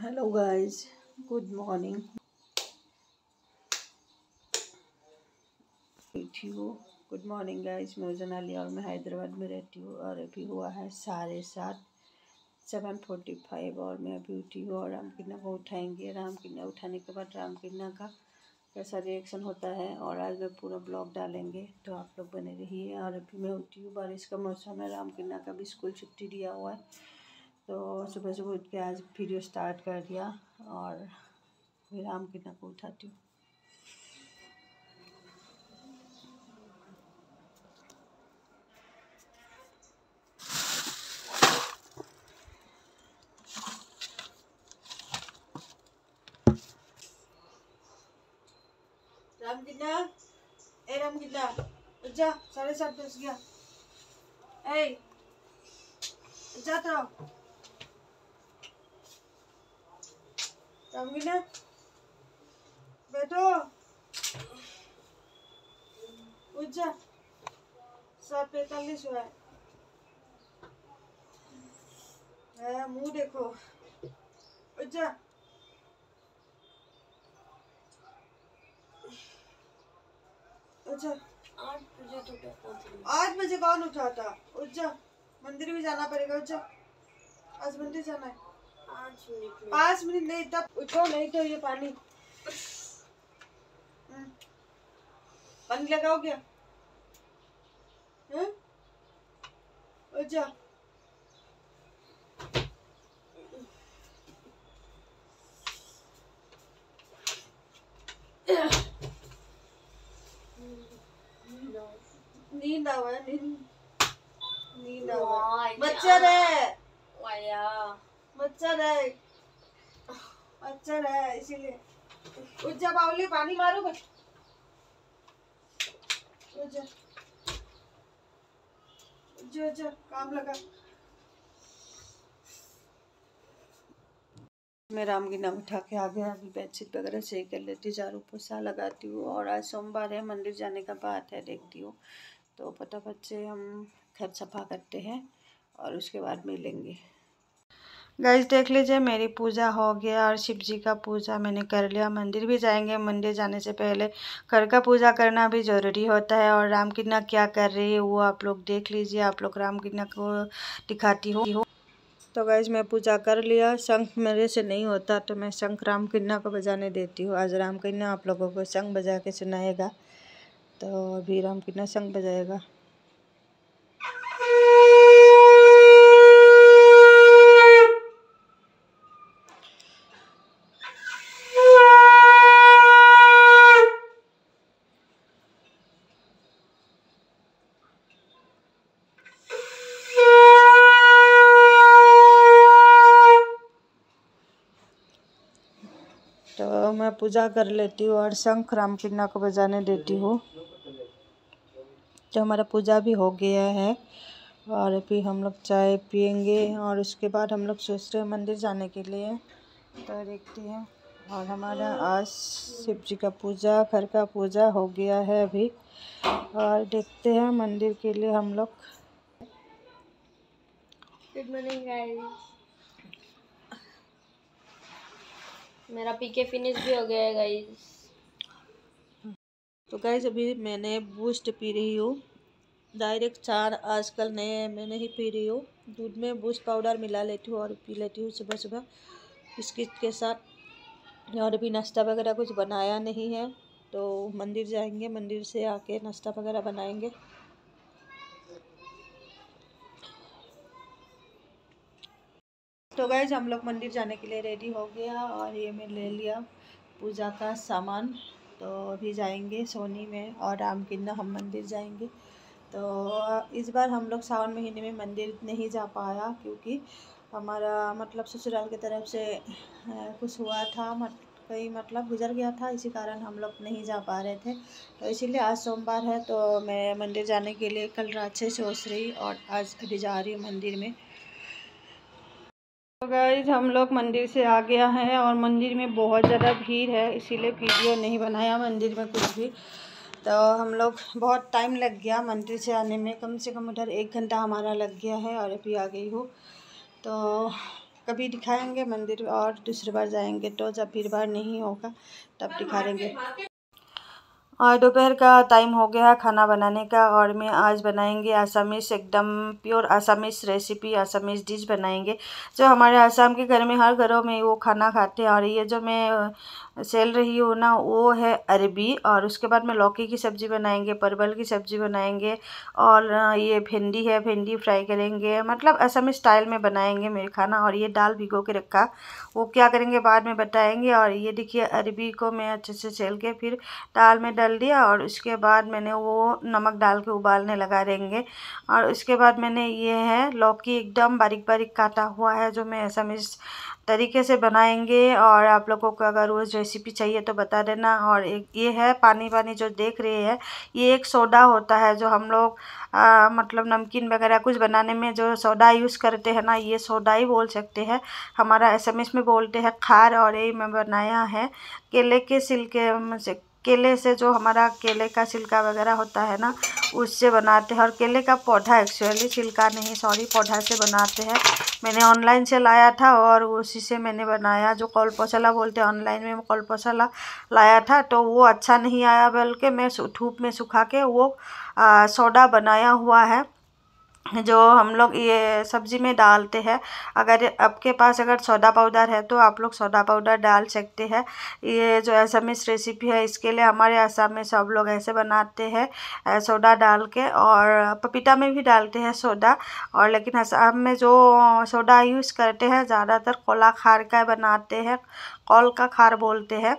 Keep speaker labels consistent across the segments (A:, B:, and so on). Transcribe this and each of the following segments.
A: Hello guys, good morning. Good morning guys, मैं जनाली और मैं हैदराबाद में रहती हूँ और अभी हुआ है 7:45 और मैं अभी उठी हूँ और राम किन्ना को उठाएंगे। राम किन्ना उठाने के बाद राम किन्ना का कैसा रिएक्शन होता है और आज मैं पूरा ब्लॉग डालेंगे, तो आप लोग बने रहिए। और अभी मैं उठी हूँ, बारिश का मौसम है, राम किन्ना का भी स्कूल छुट्टी दिया हुआ है, तो सुबह सुबह उठ के आज वीडियो स्टार्ट कर दिया और फिर राम किन्ना को उठाती हूँ। रामकिन्ना, ए रामकिन्ना, उठ जा, 7:30 बज गया। ए जा तो रामकिन्ना, बैठो, उठ जा, 7:45 हुआ है। मुंह देखो, उठ जा। अच्छा, 8 बजे कौन उठाता? उठ जा, मंदिर भी जाना पड़ेगा। उठ जा, आज मंदिर जाना है। 5 मिनट नहीं, तब उठो, नहीं तो ये पानी पानी लगाओ क्या? उठ जा। नींद आवा है, नींद आवा है। मच्छर है, मच्छर है इसीलिए। उठ जा बावली, पानी मारो बस। उठ जा, जो काम लगा। मैं राम की नाम उठा के आ गया। अभी बेडशीट वगैरह सही कर लेती, झाड़ू पोछा लगाती हूँ और आज सोमवार है, मंदिर जाने का बात है, देखती हूँ तो फटाफट से हम घर सफा करते हैं और उसके बाद मिलेंगे। गाइस देख लीजिए, मेरी पूजा हो गया और शिव जी का पूजा मैंने कर लिया। मंदिर भी जाएंगे, मंदिर जाने से पहले घर का पूजा करना भी ज़रूरी होता है। और राम किन्ना क्या कर रही है वो आप लोग देख लीजिए, आप लोग राम किन्ना को दिखाती हो। तो गाइस मैं पूजा कर लिया। शंख मेरे से नहीं होता तो मैं शंख राम किन्ना को बजाने देती हूँ। आज राम किन्ना आप लोगों को शंख बजा के सुनाएगा, तो अभी राम किन्ना शंख बजाएगा। तो मैं पूजा कर लेती हूँ और शंख राम किन्ना को बजाने देती हूँ। तो हमारा पूजा भी हो गया है और अभी हम लोग चाय पियेंगे और उसके बाद हम लोग सोचते हैं मंदिर जाने के लिए, तो देखते हैं। और हमारा आज शिव जी का पूजा, घर का पूजा हो गया है अभी, और देखते हैं मंदिर के लिए हम लोग।
B: गुड मॉर्निंग गाइस, मेरा पीके फिनिश भी हो गया है गाइस।
A: तो गाइस अभी मैंने बूस्ट पी रही हूँ, डायरेक्ट चार आजकल नए मैं नहीं पी रही हूँ, दूध में बूस्ट पाउडर मिला लेती हूँ और पी लेती हूँ सुबह सुबह बिस्किट के साथ। और अभी नाश्ता वगैरह कुछ बनाया नहीं है, तो मंदिर जाएंगे, मंदिर से आके नाश्ता वगैरह बनाएंगे। तो गाइस हम लोग मंदिर जाने के लिए रेडी हो गया और ये मैं ले लिया पूजा का सामान, तो अभी जाएंगे सोनी में और राम किन्ना हम मंदिर जाएंगे। तो इस बार हम लोग सावन महीने में मंदिर नहीं जा पाया क्योंकि हमारा मतलब ससुराल की तरफ से कुछ हुआ था, कहीं मतलब गुजर गया था, इसी कारण हम लोग नहीं जा पा रहे थे। तो इसीलिए आज सोमवार है तो मैं मंदिर जाने के लिए कल रात से सोच रही और आज अभी जा रही हूँ मंदिर में। तो गाइस हम लोग मंदिर से आ गया है और मंदिर में बहुत ज़्यादा भीड़ है, इसीलिए वीडियो नहीं बनाया मंदिर में कुछ भी। तो हम लोग बहुत टाइम लग गया मंदिर से आने में, कम से कम उधर 1 घंटा हमारा लग गया है और अभी आ गई हूँ। तो कभी दिखाएंगे मंदिर, और दूसरी बार जाएंगे तो जब भीड़ भाड़ नहीं होगा तब दिखाएंगे। और दोपहर का टाइम हो गया खाना बनाने का, और मैं आज बनाएंगे आसामीज, एकदम pure Assamese recipe, Assamese dish बनाएंगे जो हमारे आसाम के घर में हर घरों में वो खाना खाते हैं। और ये जो मैं सेल रही हूँ ना वो है अरबी, और उसके बाद में लौकी की सब्ज़ी बनाएंगे, परवल की सब्ज़ी बनाएंगे, और ये भिंडी है, भिंडी फ्राई करेंगे, मतलब असमी स्टाइल में बनाएंगे मेरे खाना। और ये दाल भिगो के रखा, वो क्या करेंगे बाद में बताएंगे। और ये देखिए अरबी को मैं अच्छे से छील के फिर दाल में डाल दिया, और उसके बाद मैंने वो नमक डाल के उबालने लगा देंगे। और उसके बाद मैंने ये है लौकी एकदम बारीक बारीक काटा हुआ है, जो मैं असमी तरीके से बनाएंगे। और आप लोगों को अगर वो रेसिपी चाहिए तो बता देना। और एक ये है पानी पानी जो देख रहे हैं, ये एक सोडा होता है जो हम लोग मतलब नमकीन वगैरह कुछ बनाने में जो सोडा यूज़ करते हैं ना, ये सोडा ही बोल सकते हैं, हमारा असमीज में बोलते हैं खार। और ये मैं बनाया है केले के छिलके से, केले से जो हमारा केले का छिलका वगैरह होता है ना उससे बनाते हैं। और केले का पौधा, एक्चुअली छिलका नहीं, सॉरी, पौधा से बनाते हैं। मैंने ऑनलाइन से लाया था और उसी से मैंने बनाया, जो कॉल पसला बोलते हैं ऑनलाइन में, कॉल पसला लाया था तो वो अच्छा नहीं आया, बल्कि मैं धूप में सुखा के वो सोडा बनाया हुआ है जो हम लोग ये सब्ज़ी में डालते हैं। अगर आपके पास अगर सोडा पाउडर है तो आप लोग सोडा पाउडर डाल सकते हैं। ये जो असमीज रेसिपी है इसके लिए हमारे असम में सब लोग ऐसे बनाते हैं सोडा डाल के, और पपीता में भी डालते हैं सोडा। और लेकिन असम में जो सोडा यूज़ करते हैं ज़्यादातर कोला खार का बनाते हैं, कॉल का खार बोलते हैं।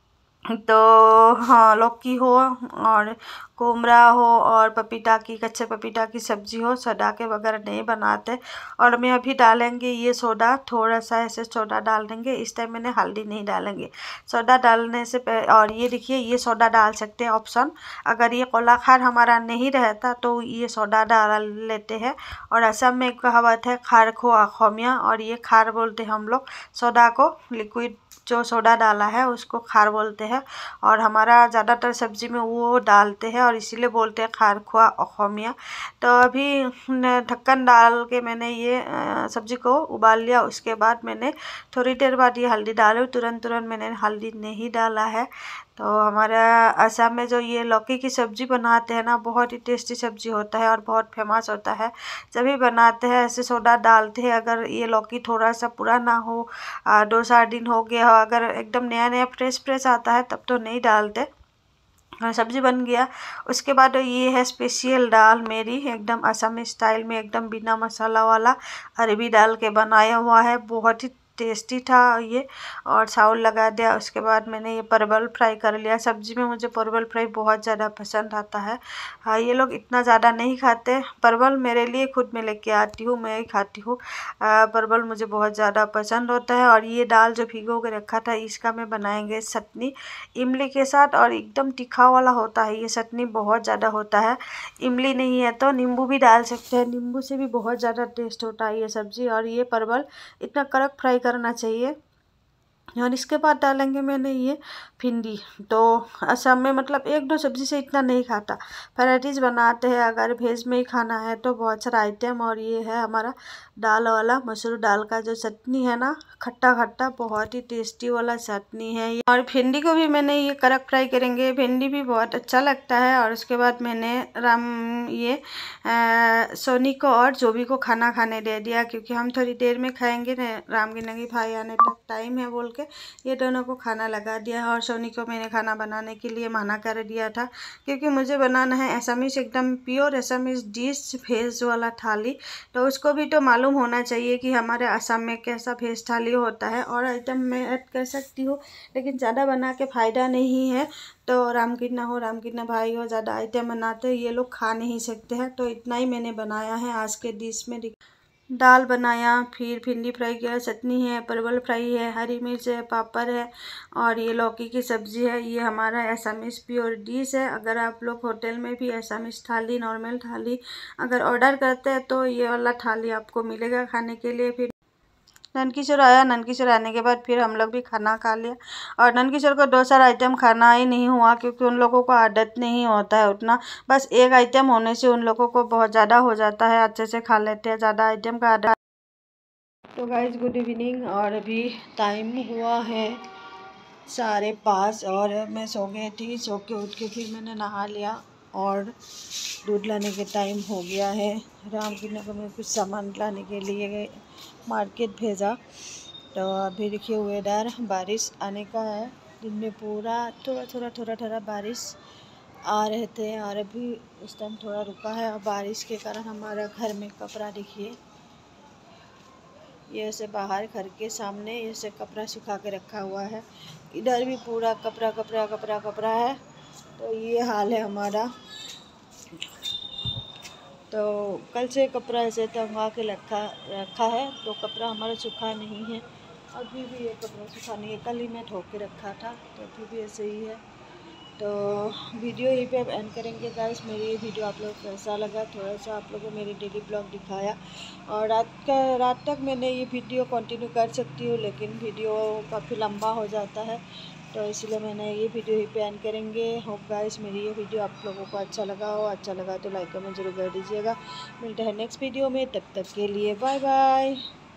A: तो हाँ, लौकी हो और कोमरा हो और पपीता की, कच्चे पपीता की सब्ज़ी हो, सोडा के बगैर नहीं बनाते। और मैं अभी डालेंगे ये सोडा, थोड़ा सा ऐसे सोडा डाल देंगे, इस टाइम मैंने हल्दी नहीं डालेंगे। सोडा डालने से और ये देखिए ये सोडा डाल सकते हैं ऑप्शन, अगर ये कोला खार हमारा नहीं रहता तो ये सोडा डाल लेते हैं। और असम में एक कहावत है खार खो अखोमिया, और ये खार बोलते हैं हम लोग सोडा को, लिक्विड जो सोडा डाला है उसको खार बोलते हैं। और हमारा ज़्यादातर सब्ज़ी में वो डालते हैं और इसीलिए बोलते हैं खार खुआ अखोमिया। तो अभी ढक्कन डाल के मैंने ये सब्ज़ी को उबाल लिया। उसके बाद मैंने थोड़ी देर बाद ये हल्दी डाली, तुरंत मैंने हल्दी नहीं डाला है। तो हमारा असम में जो ये लौकी की सब्ज़ी बनाते हैं ना, बहुत ही टेस्टी सब्ज़ी होता है और बहुत फेमस होता है। जब भी बनाते हैं ऐसे सोडा डालते हैं, अगर ये लौकी थोड़ा सा पुराना हो, 2-4 दिन हो गया हो, अगर एकदम नया नया फ्रेश आता है तब तो नहीं डालते। सब्ज़ी बन गया। उसके बाद ये है स्पेशल दाल मेरी, एकदम असमी स्टाइल में, एकदम बिना मसाला वाला अरबी डाल के बनाया हुआ है, बहुत ही टेस्टी था ये। और चावल लगा दिया। उसके बाद मैंने ये परवल फ्राई कर लिया। सब्ज़ी में मुझे परवल फ्राई बहुत ज़्यादा पसंद आता है। हाँ, ये लोग इतना ज़्यादा नहीं खाते परवल, मेरे लिए खुद मैं लेके आती हूँ, मैं ही खाती हूँ। परवल मुझे बहुत ज़्यादा पसंद होता है। और ये दाल जो भिगो के रखा था इसका मैं बनाएंगे चटनी इमली के साथ, और एकदम तीखा वाला होता है ये चटनी, बहुत ज़्यादा होता है। इमली नहीं है तो नींबू भी डाल सकते हैं, नींबू से भी बहुत ज़्यादा टेस्ट होता है ये सब्ज़ी। और ये परवल इतना कड़क फ्राई करना चाहिए। और इसके बाद डालेंगे मैंने ये भिंडी। तो असम में मतलब 1-2 सब्ज़ी से इतना नहीं खाता, वैराइटीज़ बनाते हैं। अगर वेज में ही खाना है तो बहुत सारा आइटम। और ये है हमारा दाल वाला, मसूर दाल का जो चटनी है ना, खट्टा खट्टा, बहुत ही टेस्टी वाला चटनी है ये। और भिंडी को भी मैंने ये कड़क फ्राई करेंगे, भिंडी भी बहुत अच्छा लगता है। और उसके बाद मैंने ये सोनी को और जोबी को खाना खाने दे दिया, क्योंकि हम थोड़ी देर में खाएंगे न, राम की नगी भाई आने तक टाइम है बोल के ये दोनों को खाना लगा दिया। और सोनी को मैंने खाना बनाने के लिए मना कर दिया था, क्योंकि मुझे बनाना है असमीज, एकदम प्योर असमीज डिश, वेज वाला थाली। तो उसको भी तो मालूम होना चाहिए कि हमारे असम में कैसा वेज थाली होता है। और आइटम मैं ऐड कर सकती हूँ, लेकिन ज़्यादा बना के फ़ायदा नहीं है। तो रामकृष्ण हो, रामकृष्ण भाई हो, ज़्यादा आइटम बनाते ये लोग खा नहीं सकते हैं। तो इतना ही मैंने बनाया है आज के डिश में। दाल बनाया, फिर भिंडी फ्राई किया, चटनी है, परवल फ्राई है, हरी मिर्च है, पापड़ है, और ये लौकी की सब्ज़ी है। ये हमारा असमीज प्योर डिश है। अगर आप लोग होटल में भी असमीज थाली, नॉर्मल थाली अगर ऑर्डर करते हैं तो ये वाला थाली आपको मिलेगा खाने के लिए। फिर नंदकिशोर आया, नंदकिशोर आने के बाद फिर हम लोग भी खाना खा लिया। और नंदकिशोर को 2-4 आइटम खाना ही नहीं हुआ, क्योंकि उन लोगों को आदत नहीं होता है उतना, बस एक आइटम होने से उन लोगों को बहुत ज़्यादा हो जाता है, अच्छे से खा लेते हैं, ज़्यादा आइटम का आदत तो गाइस गुड इवनिंग। और अभी टाइम हुआ है 5:30 और मैं सो गई थी। सो के उठ के फिर मैंने नहा लिया और दूध लाने के टाइम हो गया है। राम की नगर में कुछ सामान लाने के लिए मार्केट भेजा। तो अभी देखिए वेदर बारिश आने का है। दिन में पूरा थोड़ा बारिश आ रहे थे और अभी इस टाइम थोड़ा रुका है। और बारिश के कारण हमारा घर में कपड़ा देखिए, ये ऐसे बाहर घर के सामने ऐसे कपड़ा सुखा के रखा हुआ है। इधर भी पूरा कपड़ा है। तो ये हाल है हमारा। तो कल से कपड़ा ऐसे टंगा के रखा है। तो कपड़ा हमारा सूखा नहीं है। अभी भी ये कपड़ा सूखा नहीं है। कल ही मैं धो के रखा था, तो अभी भी ऐसे ही है। तो वीडियो यहीं पे एंड करेंगे गाइस। मेरी ये वीडियो आप लोग को कैसा लगा, थोड़ा सा आप लोगों को मेरी डेली ब्लॉग दिखाया। और रात तक मैंने ये वीडियो कंटिन्यू कर सकती हूँ, लेकिन वीडियो काफ़ी लंबा हो जाता है, तो इसलिए मैंने ये वीडियो यहीं पे एंड करेंगे। होप गाइस मेरी ये वीडियो आप लोगों को अच्छा लगा हो। अच्छा लगा तो लाइक कमेंट जरूर कर दीजिएगा। मिलते हैं नेक्स्ट वीडियो में, तब तक के लिए बाय बाय।